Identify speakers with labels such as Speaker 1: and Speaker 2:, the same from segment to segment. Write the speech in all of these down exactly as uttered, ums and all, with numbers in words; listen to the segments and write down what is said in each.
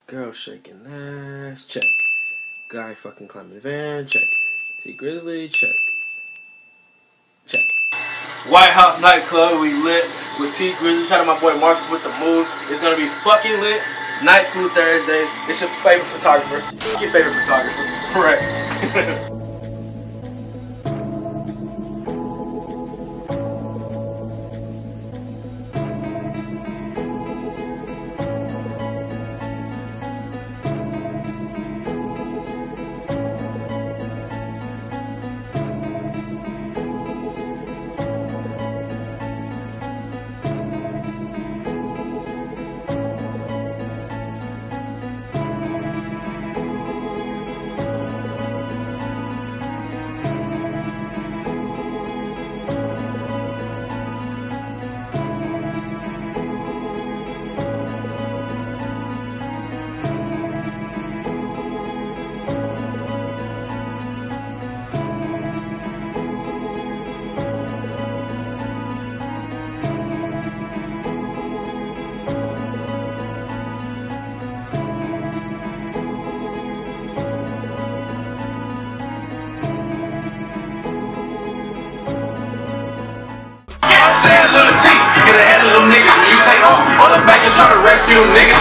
Speaker 1: Girl shaking ass, check. Guy fucking climbing the van, check. Tee Grizzley, check. Check. White House nightclub, we lit with Tee Grizzley. Shout out my boy Marcus with the moves. It's gonna be fucking lit. Night school Thursdays. It's your favorite photographer. Your favorite photographer. Right.
Speaker 2: Saying little T, get ahead of them niggas when you take off on the back and try to rescue them niggas.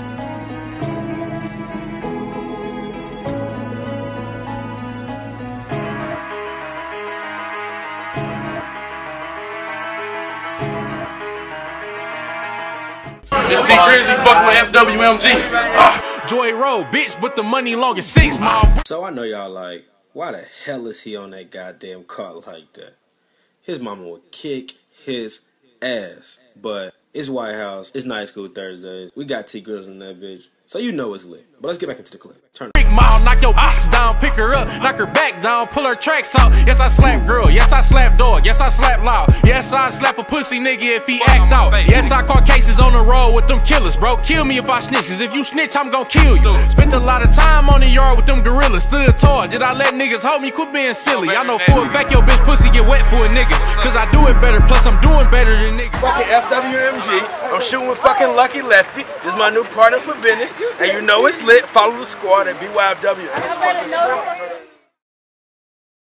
Speaker 2: This Tee Grizzley fucking with F W M G. Uh.
Speaker 3: Joy Road, bitch, but the money long as six mile.
Speaker 1: So I know y'all like, why the hell is he on that goddamn car like that? His mama would kick his ass. But it's White House, it's Night School Thursdays. We got Tee Grizzley in that bitch, so you know it's lit. But let's get back into the clip. Turn it.
Speaker 3: Mile, knock your ox down, pick her up, knock her back down, pull her tracks out. Yes, I slap girl. Yes, I slap dog. Yes, I slap loud. Yes, I slap a pussy nigga if he act out. Yes, I caught cases on the road with them killers, bro. Kill me if I snitch, cause if you snitch, I'm gon' kill you. Spent a lot of time on the yard with them gorillas, stood tall. Did I let niggas hold me? Quit being silly. I know for a fact your bitch pussy get wet for a nigga, cause I do it better, plus I'm doing better than niggas.
Speaker 1: Fucking F W M G. I'm shooting with fucking Lucky Lefty. This is my new partner for business, and you know it's lit. Follow the squad at B Y F W. And it's fucking squad.